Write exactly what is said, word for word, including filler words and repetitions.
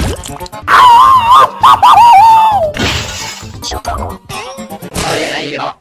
ちょっと。あれないよ。